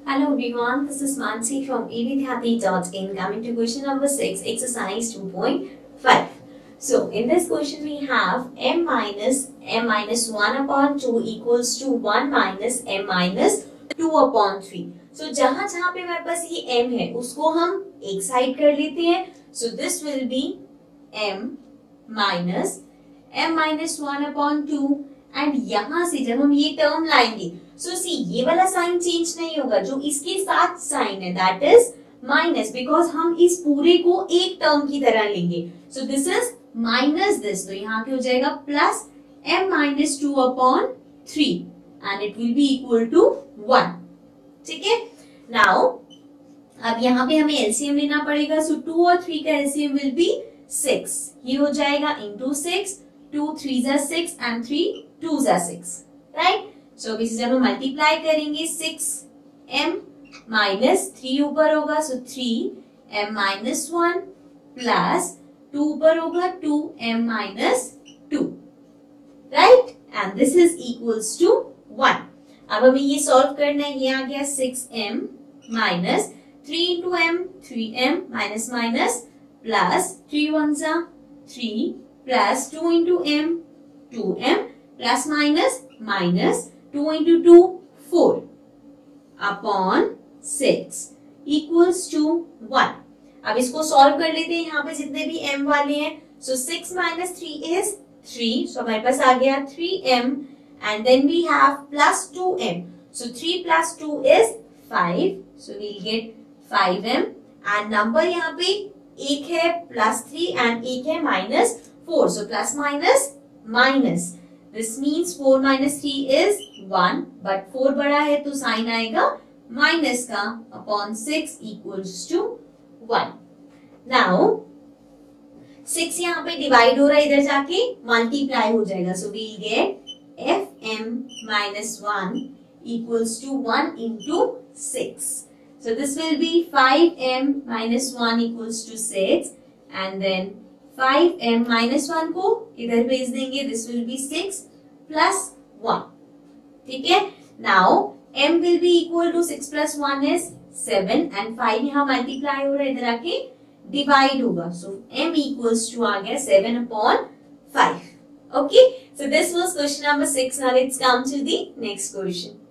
Hello everyone, this is Mansi from evidyati.in. Coming to question number 6, exercise 2.5. So, in this question we have m minus 1 upon 2 equals to 1 minus m minus 2 upon 3. So, जहाँ जहाँ पे हमारे पास ये m है, उसको हम एक side कर लेते हैं. So, this will be m minus 1 upon 2. And यहां से जब हम ये टर्म लाएंगे सो सी ये वाला साइन चेंज नहीं होगा, जो इसके साथ साइन है दैट इज माइनस, बिकॉज हम इस पूरे को एक टर्म की तरह लेंगे. So this is minus this, तो यहाँ पे हो जाएगा plus m minus 2 upon 3 and it will be equal to 1. ठीक है. नाउ अब यहाँ पे हमें एलसीएम लेना पड़ेगा. सो 2 और 3 का एलसीएम विल बी 6. ये हो जाएगा into 6. 2 3s are 6 and 3 2s are 6, right? So अभी जब हम मल्टीप्लाई करेंगे 6m माइनस 3 ऊपर होगा, so 3m माइनस 1 प्लस 2 ऊपर होगा 2m minus 2, right? And this is equals to 1. अब हमें ये सॉल्व करना है. ये आ गया 6m minus 3 into m 3m minus minus plus 3 1s are 3 plus 2 into m 2m plus minus 2 into 2 4 upon 6 equals to 1. अब इसको सॉल्व कर लेते हैं. यहाँ पे जितने भी m वाले हैं, so 6 minus 3 is 3, so हमारे पास आ गया 3m and then we have plus 2m, so 3 plus 2 is 5, so we'll get 5m and number यहाँ पे एक है plus 3 and एक है minus 4, so plus minus. This means 4 minus 3 is 1, but 4 बड़ा है तो साइन आएगा माइनस का अपॉन 6 equals to 1. Now 6 यहाँ पे डिवाइड हो रहा है, इधर जाके मल्टीप्लाई हो जाएगा. So we'll get fm minus 1 equals to 1 into 6. So this will be 5m minus 1 equals to 6 and then 5m minus 1 को इधर भेज देंगे. This will be 6 plus 1. ठीक है. Now m will be equal to 6 plus 1 is 7 and 5 यहाँ multiply हो रहा है, इधर आके डिवाइड होगा. So m equals to आ गया 7 upon 5. Okay. So this was question number 6. Now let's come to the next question.